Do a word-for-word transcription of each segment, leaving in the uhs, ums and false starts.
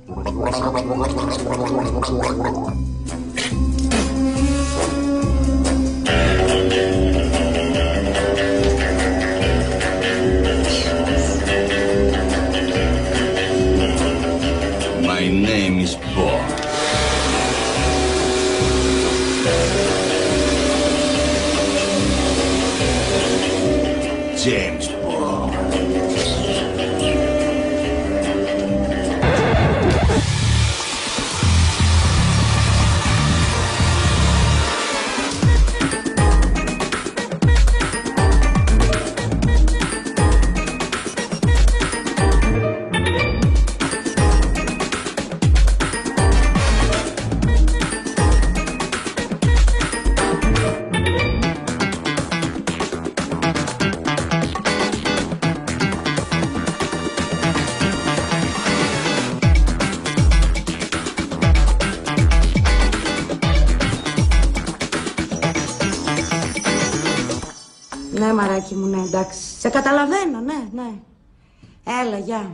My name is Bond. James Bond. Ναι, μαράκι μου, ναι, εντάξει. Σε καταλαβαίνω, ναι, ναι. Έλα, γεια.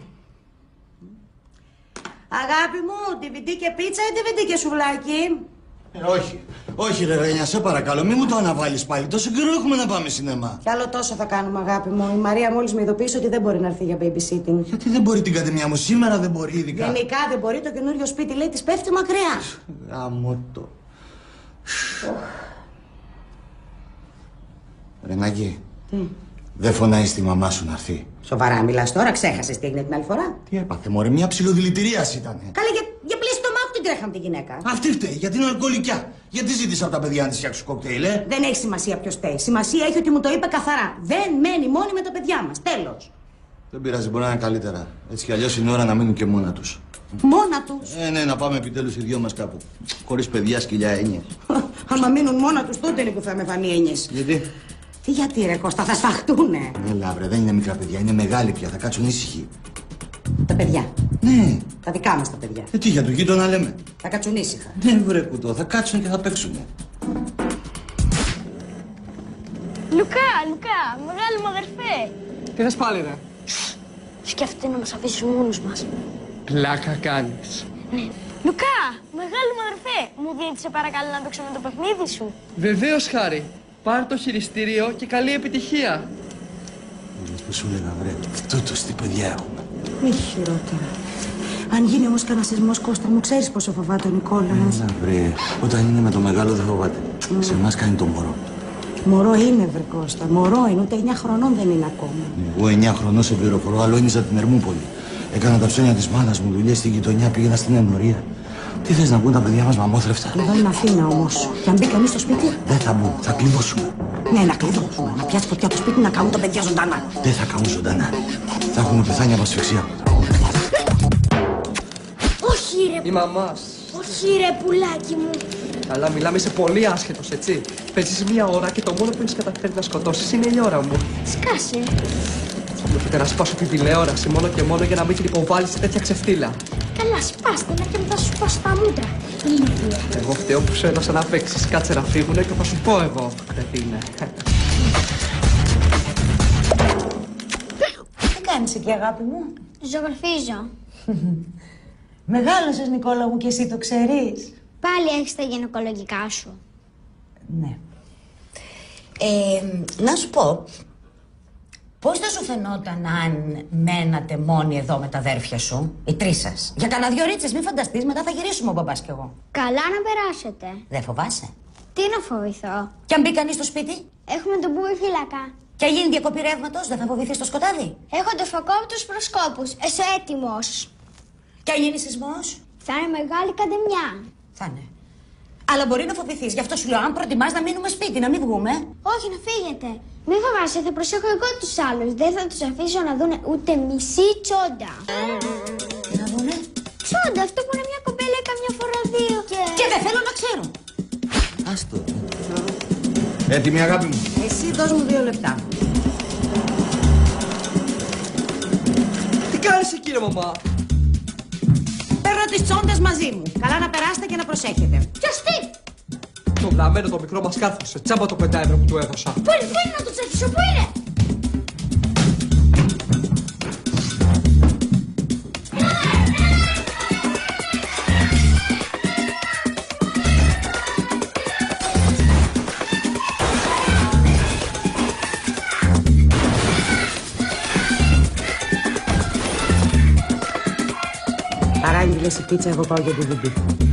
Αγάπη μου, ντι βι ντι και πίτσα ή ντι βι ντι και σουβλάκι? Ε, όχι. Όχι, ρε Ρένια, σε παρακαλώ, μη μου το αναβάλεις πάλι. Τόσο καιρό έχουμε να πάμε σινεμά. Κι άλλο τόσο θα κάνουμε, αγάπη μου. Η Μαρία μόλις με ειδοποίησε ότι δεν μπορεί να έρθει για babysitting. Γιατί δεν μπορεί την κατεμιά μου, σήμερα δεν μπορεί, ειδικά. Γενικά δεν μπορεί, το καινούριο σπίτι λέει της πέφτει μακριά. Γάμο το. Ρενάκη, τι? Δεν φωνάει τη μαμά σου να έρθει? Σοβαρά μιλάς τώρα, ξέχασες τι έγινε την άλλη φορά? Τι έπαθε, μωρέ, μια ψιλοδηλητηρίαση ήτανε. Καλή, για, για πλήση το μάτι την τρέχαμε τη γυναίκα. Αυτή φταίει, για την αλκοολικιά. Γιατί ζήτησα από τα παιδιά να της φτιάξουν κοκτέιλ, ε? Δεν έχει σημασία ποιος φταίει. Σημασία έχει ότι μου το είπε καθαρά. Δεν μένει μόνη με τα παιδιά μας. Τέλος. Δεν πειράζει, μπορεί να είναι καλύτερα. Έτσι κι αλλιώς είναι ώρα να μείνουν και μόνα τους. Μόνα τους? Ε, ναι, να πάμε επιτέλους οι δυο μας κάπου. Χωρίς παιδιά, σκυλιά, έννοιες. Άμα μείνουν μόνα τους, τότε είναι που θα με φανεί έννοιες. Γιατί? Τι γιατί, ρε Κώστα, θα σφαχτούνε. Έλα, βρε, δεν είναι μικρά παιδιά, είναι μεγάλη πια. Θα κάτσουν ήσυχοι. Τα παιδιά. Ναι. Τα δικά μας τα παιδιά. Ε, τι για του γείτονα λέμε. Θα κάτσουν ήσυχα. Ναι, βρε κουτό, θα κάτσουν και θα παίξουνε. Λουκά, Λουκά, μεγάλη μου αδερφέ. Τι θες πάλι, ρε? Σκέφτεται να μας αφήσεις μόνους μας. Πλάκα κάνεις. Ναι. Λουκά, μεγάλη μου αδερφέ, μου δίνεις σε παρακαλώ να παίξω με το παιχνίδι σου? Βεβαίως, Χάρη. Πάρ' το χειριστήριο και καλή επιτυχία. Είδες που σου έλεγα, βρε, τούτος τι παιδιά έχουμε. Μη χειρότερα. Αν γίνει όμως κανένα σεισμός, Κώστα μου, ξέρεις πόσο φοβάται ο Νικόλας. Έλα, βρε, όταν είναι με το μεγάλο δεν φοβάται. Mm. Σε εμάς κάνει το μωρό. Μωρό είναι, βρε Κώστα. Μωρό είναι, ούτε εννιά χρονών δεν είναι ακόμα. Εγώ εννιά χρονών σε πληροφορώ, αλώνιζα την Ερμούπολη. Έκανα τα ψώνια της μάνας μου, δουλειές στην γειτονιά, πήγαινα στην ενορία. Τι θες να μπουν τα παιδιά μας μαμόθρεφτα? Εδώ είναι Αθήνα όμως. Και αν μπει κανείς στο σπίτι. Δεν θα μπουν, θα κλειδώσουμε. Ναι, να κλειδώσουμε. Να πιάσει φωτιά το σπίτι, να καούν τα παιδιά ζωντανά. Δεν θα καούν ζωντανά. Θα έχουμε πεθάνει από ασφυξία. Όχι, ρε. Η μαμάς. Όχι, ρε, πουλάκι μου. Καλά, μιλάμε, είσαι πολύ άσχετος, έτσι. Παίζεις μία ώρα και το μόνο που έχεις καταφέρει να σκοτώσεις είναι η ώρα μου. Σκάσε. Θα μου πείτε να σπάσω την τηλεόραση μόνο και μόνο για να μην την υποβάλεις σε τέτοια ξεφτύλα. Καλά, σπάστε να και μετά σου σπάσω τα μούτρα. Ηλίθεια. Εγώ φταίω που σου έδωσα να παίξεις. Κάτσε να φύγουνε και θα σου πω εγώ. Δεν είναι. Τι κάνεις εκεί, αγάπη μου? Ζωγραφίζω. Μεγάλωσες, Νικόλα μου, και εσύ το ξέρεις. Πάλι έχεις τα γυναικολογικά σου. Ναι. Ε, να σου πω, πώς θα σου φαινόταν αν μένατε μόνοι εδώ με τα αδέρφια σου, οι τρεις σας? Για κανένα δυο ρίτσες, μην φανταστείς, μετά θα γυρίσουμε ο μπαμπάς κι εγώ. Καλά να περάσετε. Δεν φοβάσαι? Τι να φοβηθώ? Κι αν μπει κανείς στο σπίτι? Έχουμε τον μπούι φύλακα. Και αν γίνει διακοπή ρεύματος, δεν θα φοβηθείς το σκοτάδι? Έχω το φακό από τους προσκόπους. Εσύ έτοιμος? Και αν γίνει σεισμός? Θα είναι μεγάλη καντεμιά. Θα είναι. Αλλά μπορεί να φοβηθείς. Γι' αυτό σου λέω, αν προτιμάς να μείνουμε σπίτι, να μην βγούμε. Όχι, να φύγετε. Μην φοβάσαι, θα προσέχω εγώ τους άλλους. Δεν θα τους αφήσω να δούνε ούτε μισή τσόντα. Τι να δούνε? Τσόντα, αυτό που είναι μια κοπέλα καμιά φορά δύο. Και, και δεν θέλω να ξέρω. Άστο. Έτοιμη, αγάπη μου? Εσύ δώσ' μου δύο λεπτά. Τι κάνεις εκεί, ρε μαμά? Παίρνω τις τσόντες μαζί μου. Καλά να περάσετε και να προσέχετε. Ποιος τι? Το βλαμμένο το μικρό μας κάθωσε. Τσάμπα το πέντε ευρώ που του έδωσα. Πού είναι, πού είναι να το τσέφισω, πού είναι? Παράγγειλες η πίτσα, εγώ πάω για τη διπλή.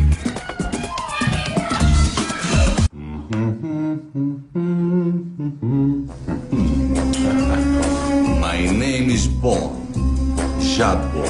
My name is Bond. Jabbo.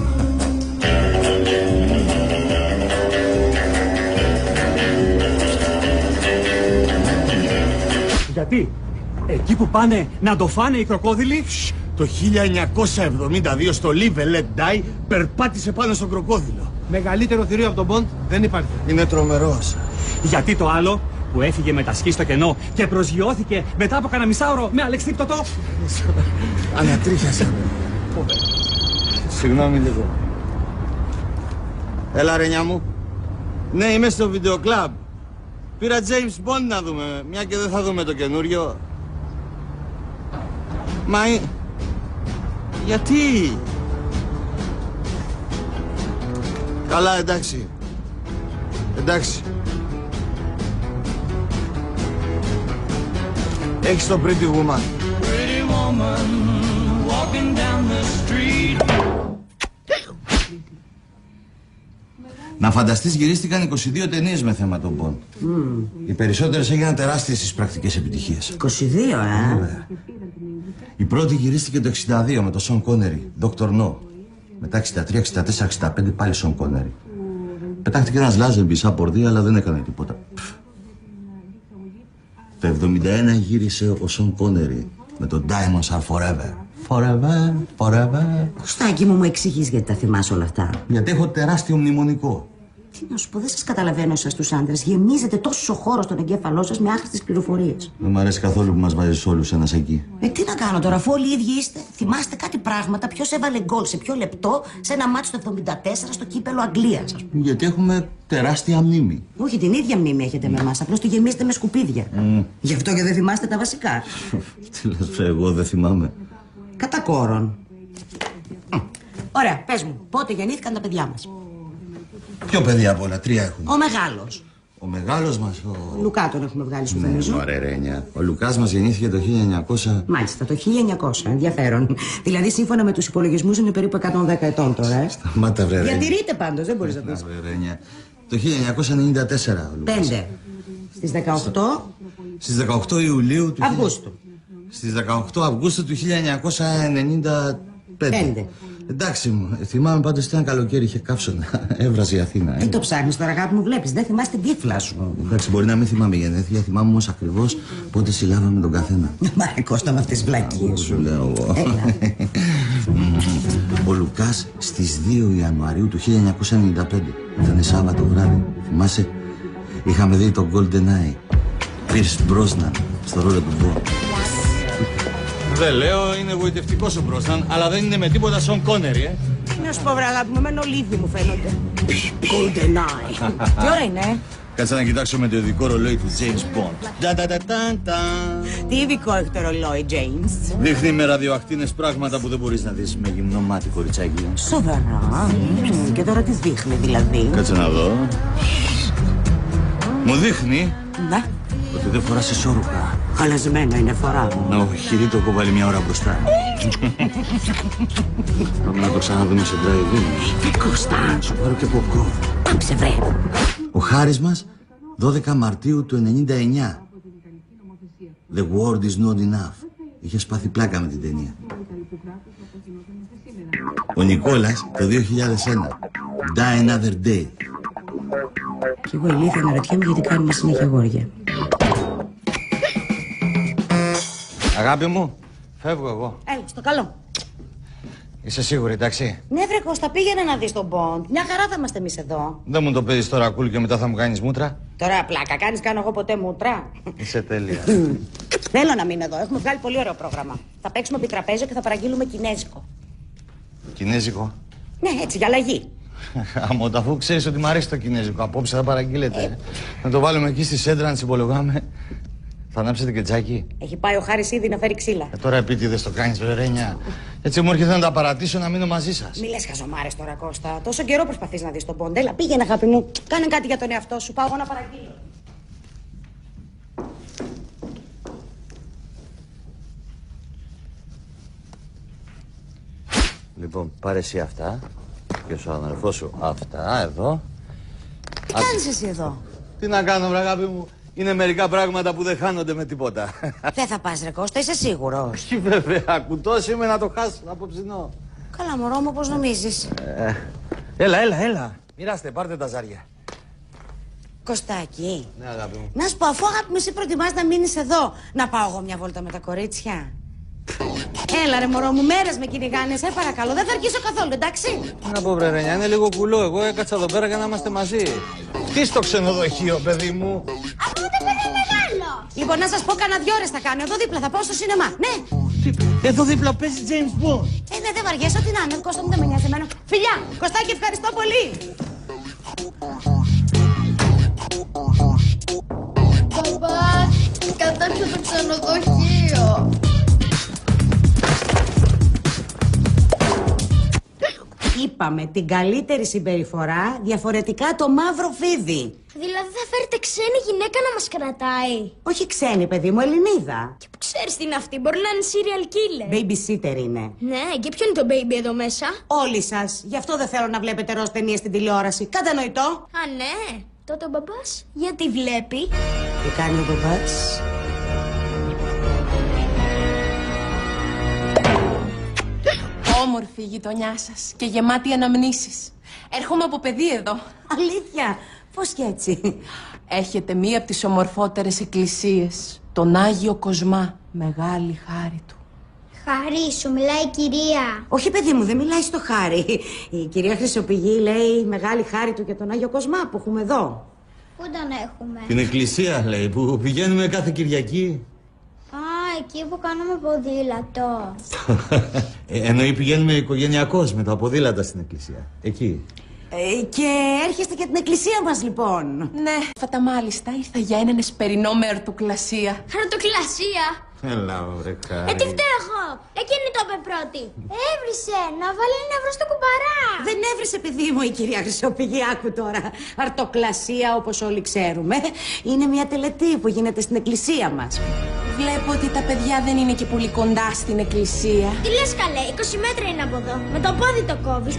Γιατί, εκεί που πάνε να το φάνε οι κροκόδιλοι. Το χίλια εννιακόσια εβδομήντα δύο στο Live and Let Die περπάτησε πάνω στον κροκόδιλο. Μεγαλύτερο θηρίο από τον Bond δεν υπάρχει. Είναι τρομερός. Γιατί το άλλο που έφυγε με τα σκι στο κενό και προσγειώθηκε μετά από κανένα μισάωρο με αλεξίπτωτο. Ανατρίχιασα. Συγγνώμη λίγο. Έλα ρε νιά μου. Ναι, είμαι στο βιντεοκλαμπ. Πήρα James Bond να δούμε, μια και δεν θα δούμε το καινούριο. Μα... γιατί? Καλά, εντάξει. Εντάξει. Έχεις το Pretty Woman. Pretty woman walking down the street. Να φανταστείς, γυρίστηκαν είκοσι δύο ταινίες με θέμα τον Bond. Mm. Οι περισσότερες έγιναν τεράστιες στις πρακτικές επιτυχίες. είκοσι δύο, ε! Βέβαια. Η πρώτη γυρίστηκε το εξήντα δύο με τον Σον Κόνερι, Δόκτωρ No. Μετά εξήντα τρία, εξήντα τέσσερα, εξήντα πέντε πάλι Σον Κόνερι. Πετάχτηκε ένας Λάζεμπι σαν πορδί, αλλά δεν έκανε τίποτα. Το εβδομήντα ένα γύρισε ο Σον Κόνερι με τον Diamonds Are Forever. Forever, forever. Κωστάκι μου, μου εξηγείς γιατί τα θυμάσαι όλα αυτά. Γιατί έχω τεράστιο μνημονικό. Τι να σου πω, δεν σας καταλαβαίνω εσάς τους άντρες. Γεμίζετε τόσο χώρο στον εγκέφαλό σας με άχρηστες πληροφορίες. Δεν μου αρέσει καθόλου που μας βάζεις όλους ένας εκεί. Ε, τι να κάνω τώρα, αφού όλοι οι ίδιοι είστε. Θυμάστε κάτι πράγματα, ποιος έβαλε γκολ σε ποιο λεπτό σε ένα μάτσο το εβδομήντα τέσσερα στο κύπελο Αγγλίας, ας πούμε. Γιατί έχουμε τεράστια μνήμη. Όχι, την ίδια μνήμη έχετε με εμάς, απλώς τη γεμίζετε με σκουπίδια. Mm. Γι' αυτό και δεν θυμάστε τα βασικά. Τι λες, εγώ δεν θυμάμαι. Κατά κόρον. Ωραία, πες μου, πότε γεννήθηκαν τα παιδιά μας? Ποιο παιδί από όλα, τρία έχουμε. Ο μεγάλος. Ο μεγάλος μας, ο... Λουκά τον έχουμε βγάλει σου Ναι, θυμίζω. ωραία ρένια. Ο Λουκάς μας γεννήθηκε το χίλια εννιακόσια. Μάλιστα, το χίλια εννιακόσια, ενδιαφέρον. Δηλαδή, σύμφωνα με τους υπολογισμούς, είναι περίπου εκατόν δέκα ετών τώρα, ε. Σταμάτα βρε ρένια. Διατηρείται πάντως, δεν μπορείς να πεις. Βρε ρένια. Το χίλια εννιακόσια ενενήντα τέσσερα ο Λουκάς. Πέντε. Στις δεκαοκτώ Στις δεκαοκτώ Ιουλίου του... Αυγούστου. Στις δεκαοκτώ Αυγούστου του χίλια εννιακόσια ενενήντα πέντε. Πέντε. Εντάξει μου, θυμάμαι πάντως ότι ήταν καλοκαίρι, είχε καύσωνα. Έβραζε η Αθήνα. Τι Ε. το ψάχνεις τώρα, αγάπη μου, βλέπεις. Δεν θυμάσαι την τύφλα σου. Εντάξει, μπορεί να μην θυμάμαι γενέθλια, θυμάμαι όμως ακριβώς πότε συλλάβαμε τον καθένα. Μα ρε Κώστα, με αυτές τις βλακίες Σου σου. λέω εγώ. Έλα. Ο Λουκάς στις δύο Ιανουαρίου του χίλια εννιακόσια ενενήντα πέντε. Ήτανε Σάββατο βράδυ. Θυμάσαι, είχαμε δει το GoldenEye. Pierce Brosnan στο ρόλο του Bond. Δεν λέω, είναι γοητευτικός ο Μπρόσναν, αλλά δεν είναι με τίποτα Σον Κόνερι, ε. Να σου πω, βρε αγάπη μου, εμένα ολίβι μου φαίνονται. Golden Eye. Τι ώρα είναι? Κάτσε να κοιτάξω με το ειδικό ρολόι του James Bond. Ντα-ντα-ντα-ντα-ντα. Τι ειδικό έχει το ρολόι, James? Δείχνει με ραδιοακτίνες πράγματα που δεν μπορείς να δεις με γυμνό μάτι, κοριτσάκι. Σοβαρά. Μμμ, Και τώρα τι δείχνει δηλαδή? Κάτσε να δω. Μου δείχνει Ναι, ότι δεν φοράς εσώρουχα. χαλασμένο είναι φορά μου. Όχι, το έχω βάλει μια ώρα μπροστά. Πάμε να το ξαναδούμε σε drive-in. Κώστα, Σου πάρω και popcorn. πάψε βρε. Ο Χάρης μας, δώδεκα Μαρτίου του ενενήντα εννιά. The world is not enough. Είχε σπάθει πλάκα με την ταινία. Ο Νικόλας, το δύο χιλιάδες ένα. Die another day. Κι εγώ ηλίθεια να ρωτιέμαι γιατί κάνουμε συνέχεια γόρια. Αγάπη μου, φεύγω εγώ. Έλα, στο καλό. Είσαι σίγουρη, εντάξει? Ναι, βρε Κώστα, πήγαινε να δεις τον Bond. Μια χαρά θα είμαστε εμείς εδώ. Δεν μου το παίζεις τώρα κουλ και μετά θα μου κάνεις μούτρα. Τώρα πλάκα, κάνεις κάνω εγώ ποτέ μούτρα? Είσαι τέλεια. Θέλω να μείνω εδώ, έχουμε βγάλει πολύ ωραίο πρόγραμμα. Θα παίξουμε επιτραπέζιο και θα παραγγείλουμε κινέζικο. Κινέζικο. Ναι, έτσι, για αλλαγή. Άμα αφού ξέρεις ότι μου αρέσει το κινέζικο, απόψε θα παραγγείλετε. Ε. Να το βάλουμε εκεί στη σέντρα να συμπολογάμε. Θα ανάψετε και τζάκι. Έχει πάει ο Χάρης ήδη να φέρει ξύλα. Ε, τώρα επίτηδες το κάνεις, Βερένια. Έτσι μου έρχεται να τα παρατήσω να μείνω μαζί σας. Μη λες χαζομάρες τώρα, Κώστα. Τόσο καιρό προσπαθείς να δεις τον Bond. Έλα, πήγαινε, αγάπη μου. Κάνε κάτι για τον εαυτό σου. Πάω εγώ να παραγγείλω. Λοιπόν, πάρε εσύ αυτά. Και ο αδερφός σου. Αυτά εδώ. Τι κάνεις εσύ εδώ? Τι να κάνω, βρε αγάπη μου. Είναι μερικά πράγματα που δεν χάνονται με τίποτα. Δεν θα πας ρε Κώστα, είσαι σίγουρος? Όχι βέβαια, κουτός είμαι να το χάσω απόψινό. Καλά μωρό μου, πώς νομίζεις? Ε, έλα, έλα, έλα. Μοιράστε, πάρτε τα ζάρια. Κωστάκη, Ναι, αγάπη μου. να σου πω, αφού αγάπη μου εσύ προτιμάς να μείνεις εδώ, να πάω εγώ μια βόλτα με τα κορίτσια? Έλα ρε μωρό μου, μέρες με κυνηγάνε, σε παρακαλώ, δεν θα αρχίσω καθόλου, εντάξει? Τι να πω βρε Ρένια, είναι λίγο κουλό, εγώ έκατσα εδώ πέρα για να είμαστε μαζί. Τι στο ξενοδοχείο, παιδί μου? Αυτό δεν παίρνει μεγάλο. Λοιπόν, να σας πω, κανένα δυο ώρες θα κάνω, εδώ δίπλα θα πάω στο σινεμά, ναι. Εδώ δίπλα παίζει James Bond. Ε, ναι, δεν βαριέσαι, ό,τι να είναι, Κώστα μου δεν με νοιάζει εμένα. Φιλιά, Κωστάκη, ευχαριστώ πολύ. Παπά, κατάψε το ξενοδοχείο. Είπαμε την καλύτερη συμπεριφορά, διαφορετικά το μαύρο φίδι. Δηλαδή θα φέρετε ξένη γυναίκα να μας κρατάει? Όχι ξένη, παιδί μου, Ελληνίδα. Και που ξέρεις τι είναι αυτή, μπορεί να είναι serial killer. Babysitter είναι. Ναι, και ποιο είναι το baby εδώ μέσα? Όλοι σας. Γι' αυτό δεν θέλω να βλέπετε ροζ ταινίες στην τηλεόραση. Κατανοητό. Α, ναι. Τότε ο μπαμπάς γιατί βλέπει? Τι κάνει ο μπαμπάς? Όμορφη η γειτονιά σας και γεμάτη αναμνήσεις. Έρχομαι από παιδί εδώ. Αλήθεια. Πώς και έτσι? Έχετε μία από τις ομορφότερες εκκλησίες. Τον Άγιο Κοσμά. Μεγάλη χάρη του. Χάρη, σου μιλάει η κυρία. Όχι, παιδί μου, δεν μιλάει στο χάρη. Η κυρία Χρυσοπηγή λέει μεγάλη χάρη του και τον Άγιο Κοσμά που έχουμε εδώ. Πού τον έχουμε? Την εκκλησία λέει που πηγαίνουμε κάθε Κυριακή. Α, εκεί που κάνουμε ποδήλατο. ε, εννοεί πηγαίνουμε οικογενειακώς με τα ποδήλατα στην εκκλησία. Εκεί. Ε, και έρχεστε και την εκκλησία μας λοιπόν. Ναι, φατα μάλιστα ήρθα για έναν εσπερινό με αρτοκλασία. Χαρτοκλασία. Έλα, βρε χάρη. Ε, τι φταίω εγώ. Εκείνη το είπε πρώτη. Έβρισε να βάλει ένα ευρώ στο κουμπαρά. Δεν έβρισε, παιδί μου, η κυρία Χρυσοπηγή. Άκου τώρα. Αρτοκλασία, όπως όλοι ξέρουμε, είναι μια τελετή που γίνεται στην εκκλησία μας. Βλέπω ότι τα παιδιά δεν είναι και πολύ κοντά στην εκκλησία. Τι λες καλέ, είκοσι μέτρα είναι από εδώ. Με το πόδι το κόβεις.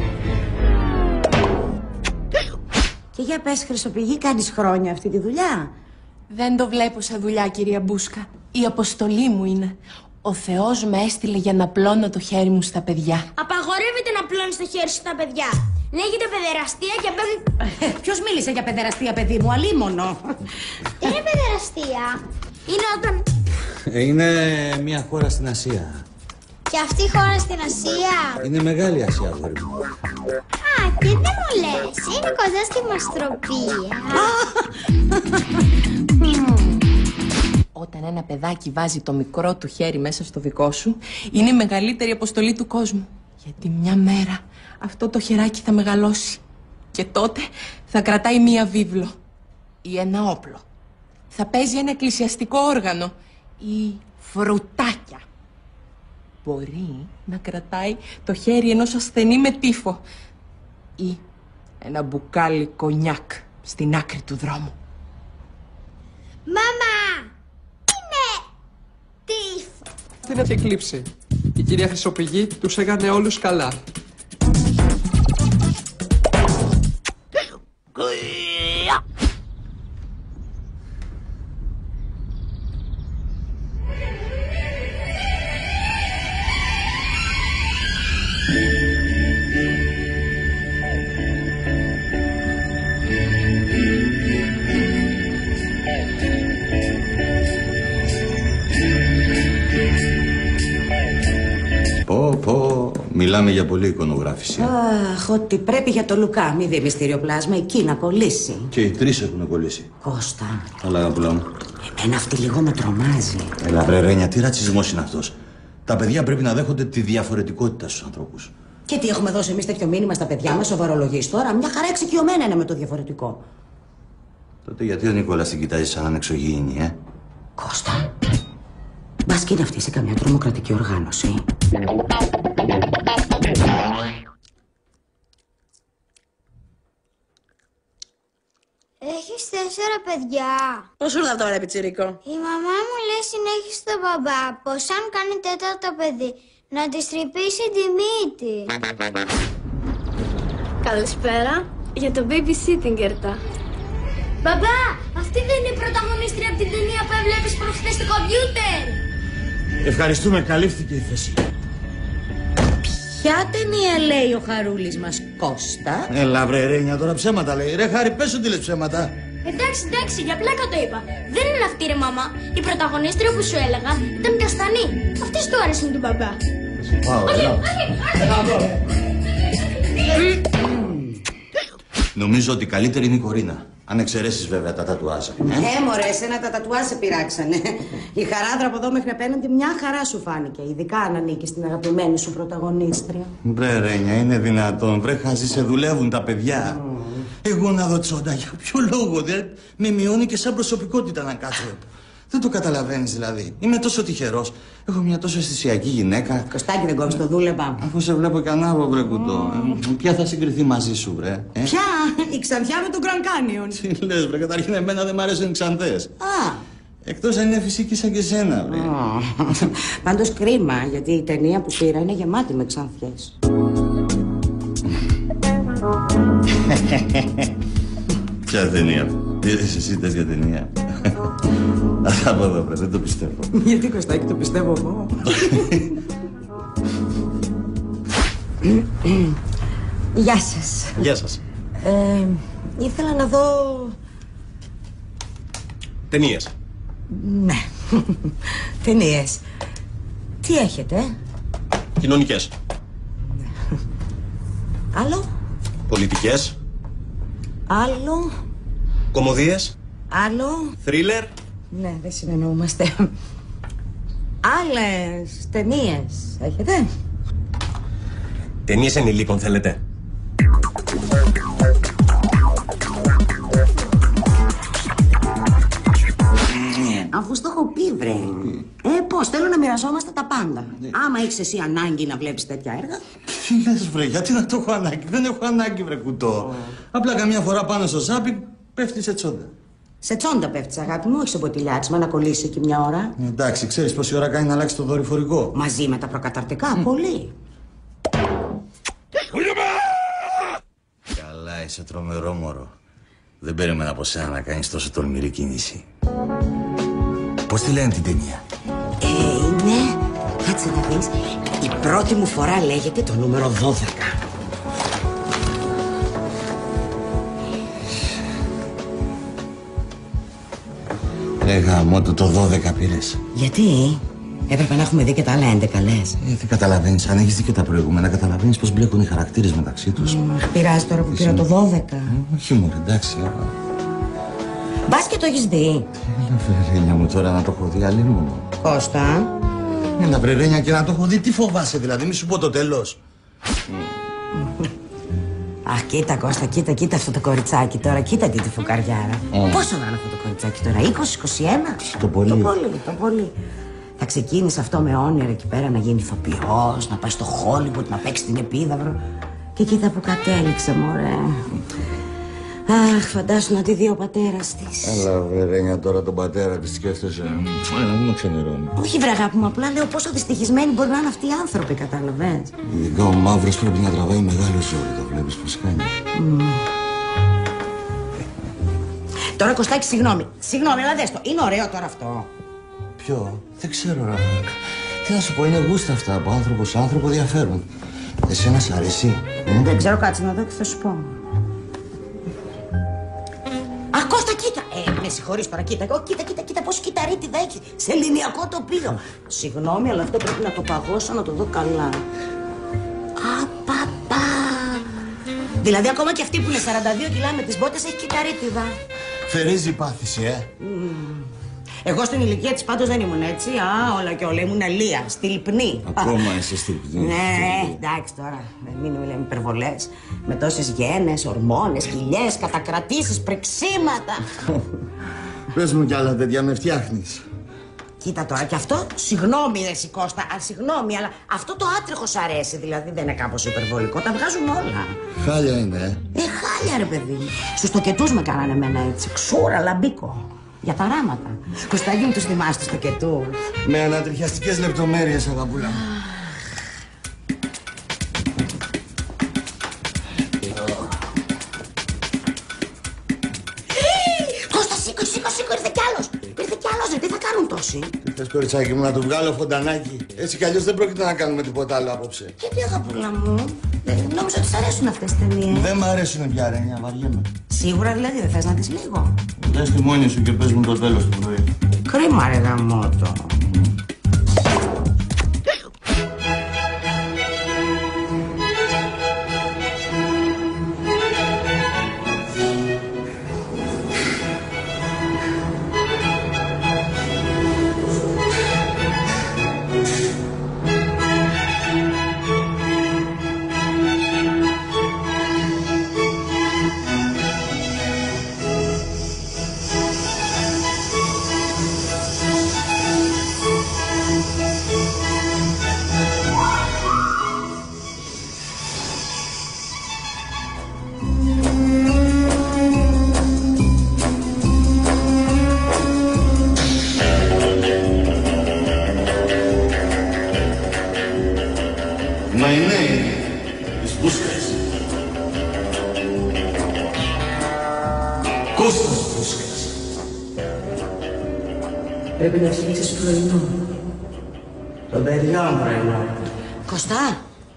Και για πες, Χρυσοπηγή, κάνεις χρόνια αυτή τη δουλειά? Δεν το βλέπω σε δουλειά, κυρία Μπούσκα. Η αποστολή μου είναι. Ο Θεός με έστειλε για να πλώνω το χέρι μου στα παιδιά. Απαγορεύεται να πλώνεις το χέρι σου στα παιδιά. Λέγεται παιδεραστία και παίρνει. Ποιος μίλησε για παιδεραστία, παιδί μου, αλίμονο? Τι είναι παιδεραστία? Είναι όταν. Είναι μια χώρα στην Ασία. Και αυτή η χώρα στην Ασία. Είναι μεγάλη Ασία, αγόρι μου. Α, και δεν μου λες. Είναι κοντά στη μαστροπία. Όταν ένα παιδάκι βάζει το μικρό του χέρι μέσα στο δικό σου, είναι η μεγαλύτερη αποστολή του κόσμου. Γιατί μια μέρα αυτό το χεράκι θα μεγαλώσει. Και τότε θα κρατάει μία βίβλο. Ή ένα όπλο. Θα παίζει ένα εκκλησιαστικό όργανο. Ή φρουτάκια. Μπορεί να κρατάει το χέρι ενός ασθενή με τύφο. Ή ένα μπουκάλι κονιάκ στην άκρη του δρόμου. Μάμα! Είναι τύφο. Δεν είχε εκλείψει. Η κυρία Χρυσοπηγή τους έκανε όλους καλά. Πω, πω, μιλάμε για πολλή εικονογράφηση. Αχ, ότι πρέπει για το Λουκά, μη δει μυστηριοπλάσμα, εκεί να κολλήσει. Και οι τρεις έχουν κολλήσει. Κώστα, Καλά, αγαπουλά μου. εμένα αυτή λίγο με τρομάζει. Έλα, βρε Ρένια, τι ρατσισμός είναι αυτός? Τα παιδιά πρέπει να δέχονται τη διαφορετικότητα στους ανθρώπους. Και τι έχουμε δώσει εμείς τέτοιο μήνυμα στα παιδιά μας, σοβαρολογείς τώρα? Μια χαρά εξοικειωμένα είναι με το διαφορετικό. Τότε γιατί ο Νικόλας την κοιτάζει σαν ανεξωγήινη, ε? Κώστα, μπας και είναι αυτή σε καμιά τρομοκρατική οργάνωση. Έχεις τέσσερα παιδιά. Πώς σου ήρθα τώρα, πιτσιρίκο? Η μαμά μου λέει συνέχισε στον μπαμπά πως αν κάνει τέταρτο παιδί να της τρυπήσει τη μύτη. Καλησπέρα. Για το babysitting κερτά. Μπαμπά, αυτή δεν είναι η πρωταγωνίστρια από την ταινία που έβλεπες προχθές στο κομπιούτερ? Ευχαριστούμε, καλύφθηκε η θέση. Ποια ταινία λέει ο Χαρούλης μας, Κώστα? Έλα βρε Ρένια, τώρα ψέματα λέει. Ρε Χάρη, πες ότι λες ψέματα. Εντάξει, εντάξει, για πλάκα το είπα. Δεν είναι αυτή ρε μαμά. Η πρωταγωνίστρια που σου έλεγα ήταν καστανή. Αυτής του άρεσε του μπαμπά. Πάω, Όχι, έλα. όχι, όχι. Νομίζω ότι καλύτερη είναι η Κορίνα. Αν εξαιρέσεις βέβαια τα τατουάζ. Ε, μωρέ, εσένα τα τατουάζ σε πειράξανε. Η χαράδρα από εδώ μέχρι απέναντι μια χαρά σου φάνηκε. Ειδικά αν ανήκει στην αγαπημένη σου πρωταγωνίστρια. Βρε Ρένια, είναι δυνατόν. Βρε Χάζη, σε δουλεύουν τα παιδιά. Mm. Εγώ να δω Τσόντα, για ποιο λόγο δε με μειώνει και σαν προσωπικότητα να κάτσω. Δεν το καταλαβαίνεις δηλαδή. Είμαι τόσο τυχερός. Έχω μια τόσο αισθησιακή γυναίκα. Κωστάκι, δεν κόβεις το δούλευα. Αφού σε βλέπω και ανάβω, βρε κουτό. Mm. Ε, ποια θα συγκριθεί μαζί σου, βρε. Ε? Ποια? Η Ξανθιά με τον Grand Canyon. Τι λες, βρε, καταρχήν εμένα δεν μ' αρέσουν οι ξανθές. Α. Εκτός αν είναι φυσική σαν και εσένα, βρε. Oh. Πάντως κρίμα, γιατί η ταινία που πήρα είναι γεμάτη με ξανθιές. Ποια ταινία? Είδες εσύ τέτοια ταινία? Αυτά από εδώ, βρε, δεν το πιστεύω. Γιατί, Κωστάκι, το πιστεύω εγώ. Γεια σας. Γεια σας. Ε, ήθελα να δω... Ταινίες. Ναι. Ταινίες. Τι έχετε? Κοινωνικές. Άλλο? Πολιτικές. Άλλο? Κωμωδίες. Άλλο? Θρίλερ. Ναι, δεν συνεννοούμαστε. Άλλες ταινίες έχετε? Ταινίες ενηλίκων θέλετε? Αφού στο έχω πει, βρε. Ε, πώς, θέλω να μοιραζόμαστε τα πάντα. Άμα έχεις εσύ ανάγκη να βλέπεις τέτοια έργα. Τι λες, βρε, γιατί να το έχω ανάγκη? Δεν έχω ανάγκη, βρε κουτό. Απλά καμιά φορά πάνω στο ζάπι πέφτει σε τσόντα. Σε τσόντα πέφτεις, αγάπη μου, όχι σε ποτηλιάρισμα να κολλήσει εκεί μια ώρα. Εντάξει, ξέρεις πόση ώρα κάνει να αλλάξει το δορυφορικό? Μαζί με τα προκαταρτικά, mm. πολύ. Καλά, είσαι τρομερό μωρό. Δεν περίμενα από σένα να κάνεις τόσο τολμηρή κίνηση. Πώς τη λένε την ταινία? Ε, είναι... Κάτσε να δεις. Η πρώτη μου φορά λέγεται το νούμερο δώδεκα. Ρε γαμώ του, το δώδεκα πήρες. Γιατί? Έπρεπε να έχουμε δει και τα άλλα έντεκα, λες. Ε, δεν καταλαβαίνεις. Αν έχεις δει και τα προηγούμενα, καταλαβαίνεις πώς μπλέκουν οι χαρακτήρες μεταξύ τους. Μ, πειράζει τώρα που πήρα το δώδεκα. Ε, όχι μωρέ, εντάξει. Μπας και το έχεις δει. Έλα βρερένια μου τώρα να το έχω δει, άλλη μου. Κώστα. Έλα βρερένια και να το έχω δει, τι φοβάσαι δηλαδή, μη σου πω το τέλος. Αχ, κοίτα Κώστα, κοίτα, κοίτα αυτό το κοριτσάκι τώρα, κοίτα τι τη φουκαριάρα. Mm. Πόσο να είναι αυτό το κοριτσάκι τώρα, είκοσι, είκοσι ένα? Το πολύ. Το πολύ, το πολύ. Θα ξεκίνησε αυτό με όνειρο εκεί πέρα να γίνει ηθοποιός, να πάει στο Hollywood, να παίξει την Επίδαυρο. Και κοίτα που κατέληξε, μωρέ. Αχ, φαντάσου να τη δει ο πατέρας της. Έλα βρερένια τώρα τον πατέρα της σκέφτεσαι. Έλα, μην με ξενερώνει. Όχι βρε αγάπη μου, απλά λέω πόσο δυστυχισμένοι μπορεί να είναι αυτοί οι άνθρωποι, καταλαβαίνεις. Ειδικά ο μαύρος πρέπει να τραβάει μεγάλο ζόρι, το βλέπεις πως κάνει. Mm. Τώρα Κωστάκι, συγγνώμη, συγγνώμη, αλλά δες το, είναι ωραίο τώρα αυτό. Ποιο? Δεν ξέρω ρε. Τι να σου πω, είναι γούστα αυτά, από άνθρωπο σε άνθρωπο διαφέρουν. Εσένα σ' αρέσει? Mm. Δεν ξέρω, κάτσε να δω και θα σου πω. Α, Κώστα, κοίτα! Ε, με συγχωρείς τώρα, κοίτα. Oh, κοίτα, κοίτα, κοίτα πόσο κυταρίτιδα έχει σε ελληνιακό τοπίο. Συγγνώμη, αλλά αυτό πρέπει να το παγώσω, να το δω καλά. Α, παπά! Δηλαδή, ακόμα και αυτή που είναι σαράντα δύο κιλά με τις μπότες έχει κυταρίτιδα. Φερίζει η πάθηση, ε. Mm. Εγώ στην ηλικία της πάντως δεν ήμουν έτσι. Α, όλα και όλα. Ήμουν Λία, στυλπνή. Ακόμα είσαι στυλπνή. Ναι, εντάξει τώρα. Μην μιλάμε υπερβολές. Με τόσες γένες, ορμόνες, κοιλιές, κατακρατήσεις, πρεξίματα. Πες μου κι άλλα τέτοια, με φτιάχνεις. Κοίτα τώρα, και αυτό, συγγνώμη ρε Κώστα, α, συγγνώμη, αλλά αυτό το άτριχο σ' αρέσει, δηλαδή δεν είναι κάπως υπερβολικό, τα βγάζουν όλα. Χάλια είναι, ε. Ε, χάλια ρε παιδί μου. Στους τοκετούς με κάνανε εμένα έτσι, ξούρα, λαμπίκο. Για τα ράματα. Κωστάκι μου τους θυμάσαι τους τοκετούς. Με ανατριχιαστικές λεπτομέρειες, αγαπούλα μου. κάνουν τόσοι. Τι θες, κοριτσάκι μου, να του βγάλω φοντανάκι? Έτσι κι αλλιώς δεν πρόκειται να κάνουμε τίποτα άλλο απόψε. Γιατί, αγαπούλα μου, ε, νόμιζα ότι σ' αρέσουν αυτές τις ταινίες. Δεν μ' αρέσουν πια, Ρένια, βαριέμαι. Σίγουρα δηλαδή δεν θες να δεις λίγο? Δες τη μόνη σου και πες μου το τέλος του πρωί. Κρίμα, ρε γαμότο. My name is Busquets. Κώστας Busquets. Πρέπει να φτιάξεις πρωινό. Το παιδιό μου πρωινό. Κώστα!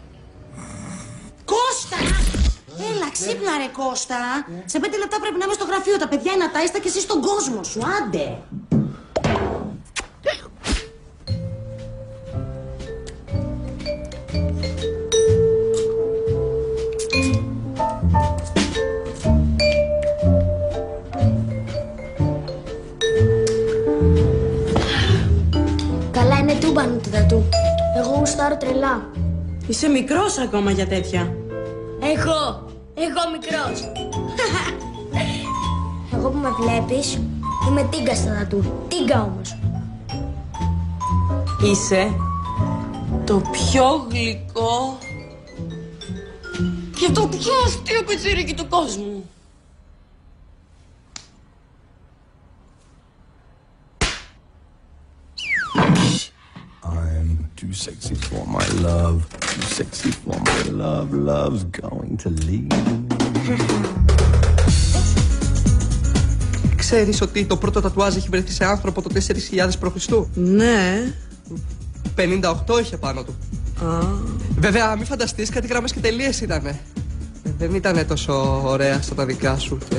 Κώστα! Έλα, ξύπνα ρε Κώστα. Σε πέντε λεπτά πρέπει να είμαι στο γραφείο. Τα παιδιά είναι ατάιστα και εσύ στον κόσμο σου. Άντε! Καλά είναι τούμπανο του δατού. Εγώ γουστάρω τρελά. Είσαι μικρός ακόμα για τέτοια. Εγώ, εγώ μικρός. Εγώ που με βλέπεις, είμαι τίγκα στα δατού. Τίγκα όμως. Είσαι το πιο γλυκό και το πιο αστείο πιτσιρίκι του κόσμου. I'm too sexy for my love, too sexy for my love, love's going to leave me. Ξέρεις ότι το πρώτο τατουάζ έχει βρεθεί σε άνθρωπο το τέσσερις χιλιάδες π.Χ.? Ναι. πενήντα οκτώ είχε πάνω του. Α. Βέβαια, μην φανταστείς, κάτι γραμμές και τελείες ήτανε. Δεν ήτανε τόσο ωραία σαν τα δικά σου και...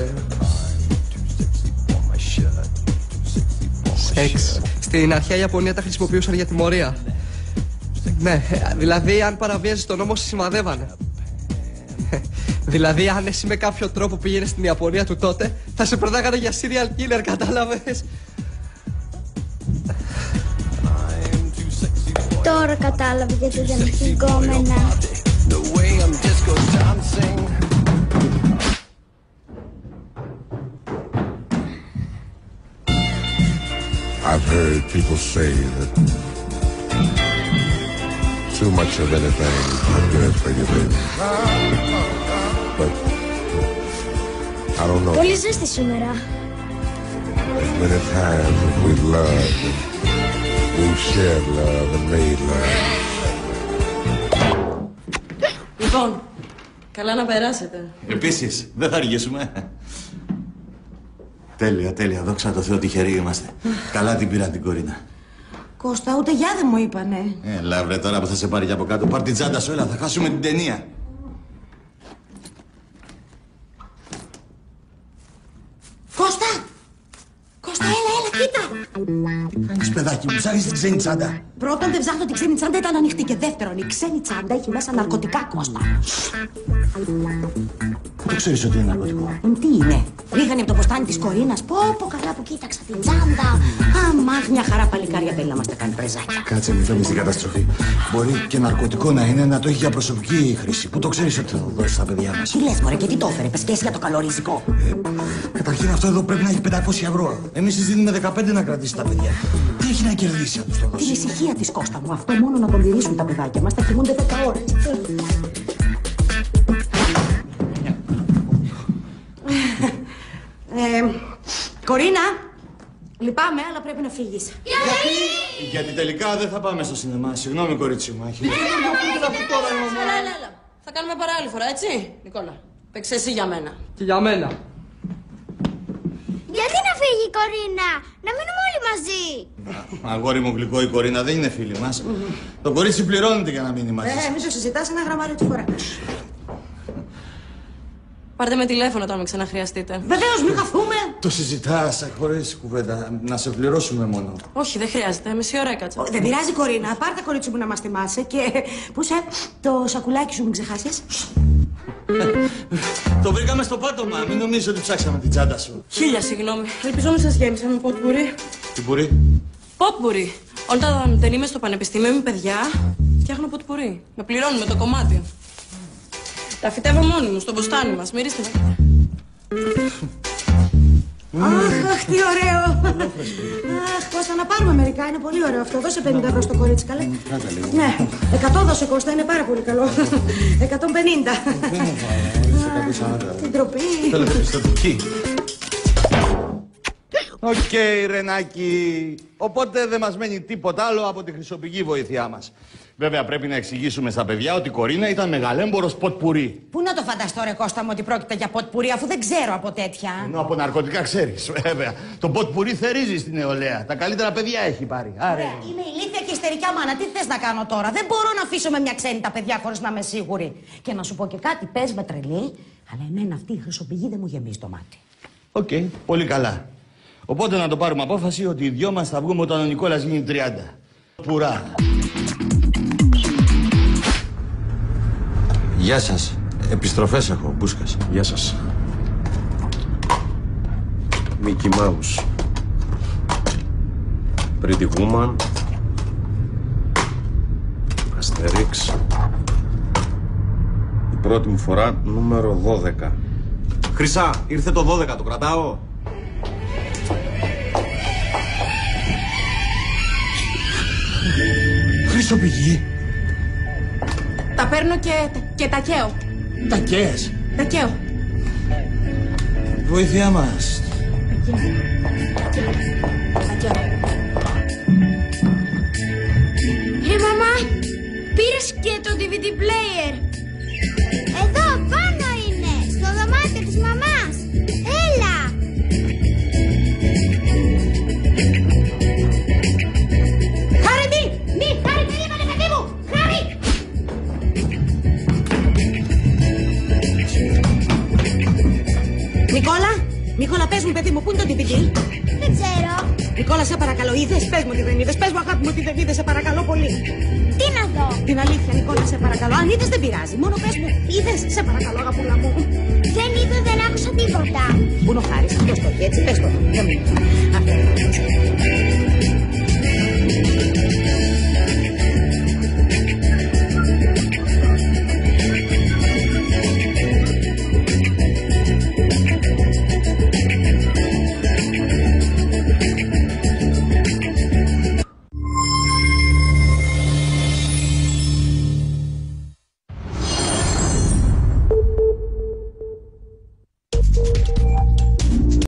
Σεξ. Στην αρχαία Ιαπωνία τα χρησιμοποιούσαν για τιμωρία. Ναι, δηλαδή αν παραβίαζες τον νόμο σε σημαδεύανε. Δηλαδή αν εσύ με κάποιο τρόπο πήγαινες στην Ιαπωνία του τότε, θα σε περνάγανε για serial killer, κατάλαβες? Τώρα κατάλαβε γιατί δεν έχει γκόμενα. I've heard people say that too much of anything is not good for you, baby. But I don't know. Πολύ ζέστη σήμερα. As many times as we've loved and we've shared love and made love. Λοιπόν, καλά να περάσετε. Επίσης, δεν θα αργήσουμε. Τέλεια, τέλεια. Δόξα τω Θεώ, τυχεροί είμαστε. Καλά την πήραν την Κορίνα. Κώστα, ούτε γεια δεν μου είπανε. Έλα, βρε, τώρα που θα σε πάρει και από κάτω. Πάρ' την τσάντα σου, έλα, θα χάσουμε την ταινία. Κώστα! Κώστα, έλα, έλα, κοίτα! Τι κάνεις, παιδάκι μου, ψάχνεις την ξένη τσάντα? Πρώτον, δεν ψάχνω την ξένη τσάντα, ήταν ανοιχτή. Και δεύτερον, η ξένη τσάντα έχει μέσα ναρκωτικά, Κώστα. Το ξέρεις ότι είναι ναρκωτικό? Ε, τι είναι? Ρίγανε από το ποστάνι της Κορίνας. Πω, πω, καλά που κοίταξα την τσάντα. Αμάχ, μια χαρά παλικάρια θέλει να μας τα κάνει πρεζάκια. Κάτσε, μην φεύγεις στην καταστροφή. Μπορεί και ναρκωτικό να είναι, να το έχει για προσωπική χρήση. Πού το ξέρεις ότι θα το δώσεις στα παιδιά μας? Τι λες, μωρέ, και τι το έφερε, πες και εσύ για το καλοριζικό. Ε, καταρχήν αυτό εδώ πρέπει να έχει πεντακόσια ευρώ. Εμείς της δίνουμε δεκαπέντε να κρατήσει τα παιδιά. Τι έχει να κερδίσει αν τους το δώσει? Την ησυχία της, Κώστα μου. Αυτό μόνο να τον τηρήσουν τα παιδάκια μας, θα κοιμούνται δέκα ώρες. Ε, Κορίνα, λυπάμαι, αλλά πρέπει να φύγεις. Γιατί? Γιατί τελικά δεν θα πάμε στο σινεμά. Συγγνώμη, κορίτσι μου. Έχει... Έλα, έλα, έλα. Θα κάνουμε παράλληλη φορά, έτσι, Νικόλα. Παίξε εσύ για μένα. Και για μένα. Γιατί να φύγει η Κορίνα, να μείνουμε όλοι μαζί. Αγόρι μου γλυκό, η Κορίνα δεν είναι φίλη μας. Mm-hmm. Το κορίτσι πληρώνεται για να μείνει μαζί σας. Ε, μην το συζητάς, ένα γραμμάριο τη φορά. Πάρτε με τηλέφωνο όταν με ξαναχρειαστείτε. Βεβαίως, μην χαθούμε. Το συζητάς χωρίς κουβέντα. Να σε πληρώσουμε μόνο. Όχι, δεν χρειάζεται. Μισή ώρα έκατσα. Δεν πειράζει, Κορίνα. Πάρ' τα κορίτσι μου να μας θυμάσαι και. Πού σε. Το σακουλάκι σου μην ξεχάσεις. Το βρήκαμε στο πάτωμα. Μην νομίζεις ότι ψάξαμε την τσάντα σου. Χίλια συγγνώμη. Ελπίζω μην σας γέμισα με ποτπουρί. Τι πουρί? Ποτπουρί. Όταν δεν είμαι στο πανεπιστήμιο, είμαι παιδιά, φτιάχνω ποτπουρί. Με πληρώνουν με το κομμάτι. Τα φυτεύω μόνοι μου στο μποστάνι μας. Μυρίστε με. Αχ, τι ωραίο. Αχ, Κώστα, να πάρουμε μερικά. Είναι πολύ ωραίο αυτό. Δώσε πενήντα ευρώ στο κορίτσι, καλέ. Ναι, εκατό δώσε, Κώστα. Είναι πάρα πολύ καλό. εκατόν πενήντα. Την τροπή. Θέλετε πιστοτική? Οκ, Ρενάκη. Οπότε δεν μας μένει τίποτα άλλο από τη χρυσοπηγή βοήθειά μας. Βέβαια, πρέπει να εξηγήσουμε στα παιδιά ότι η Κορίνα ήταν μεγαλέμπορος ποτπουρί. Πού να το φανταστώ, ρε Κώστα μου, ότι πρόκειται για ποτπουρί, αφού δεν ξέρω από τέτοια. Ενώ από ναρκωτικά ξέρεις, βέβαια. Το ποτπουρί θερίζει στην νεολαία. Τα καλύτερα παιδιά έχει πάρει. Άρα... Είμαι ηλίθια και ιστερικιά μάνα. Τι θες να κάνω τώρα? Δεν μπορώ να αφήσω με μια ξένη τα παιδιά χωρίς να είμαι σίγουρη. Και να σου πω και κάτι, πες με τρελή, αλλά εμένα αυτή η χρυσοπηγή δεν μου γεμίζει το μάτι. Οκ, okay, πολύ καλά. Οπότε να το πάρουμε απόφαση ότι οι δυο μας θα βγούμε όταν ο Νικόλας γίνει τριάντα. Πουρά. Γεια σας. Επιστροφές έχω, Μπούσκας. Γεια σας. Mickey Mouse. Pretty Woman. Asterix. Η πρώτη μου φορά νούμερο δώδεκα. Χρυσά, ήρθε το δώδεκα, το κρατάω. Χρυσοπηγή. Τα παίρνω και, και τα καίω. Τα καίες. Τα καίω. Βοήθειά μας. Τα καίω. Ρε μαμά, πήρες και το ντι βι ντι player? Εδώ πάνω είναι, στο δωμάτιο της μαμάς. Έλα. Χάρη, μη! Μη! Χάρη, περίμενε, παιδί μου! Χάρη! Νικόλα! Νικόλα, πες μου, παιδί μου, πού είναι το ντι βι ντι? Δεν ξέρω. Νικόλα, σε παρακαλώ, είδες? Πες μου ότι δεν είδες. Πες μου, αγάπη μου, ότι δεν είδες, σε παρακαλώ πολύ. Τι να δω? Την αλήθεια, Νικόλα, σε παρακαλώ. Αν είδες, δεν πειράζει. Μόνο πες μου, είδες, σε παρακαλώ, αγαπούλα μου. Δεν είδα, δεν άκουσα τίποτα. Πού είναι ο Χάρης? Αυτός το έχει, έτσι. Πες το. Δεν μου.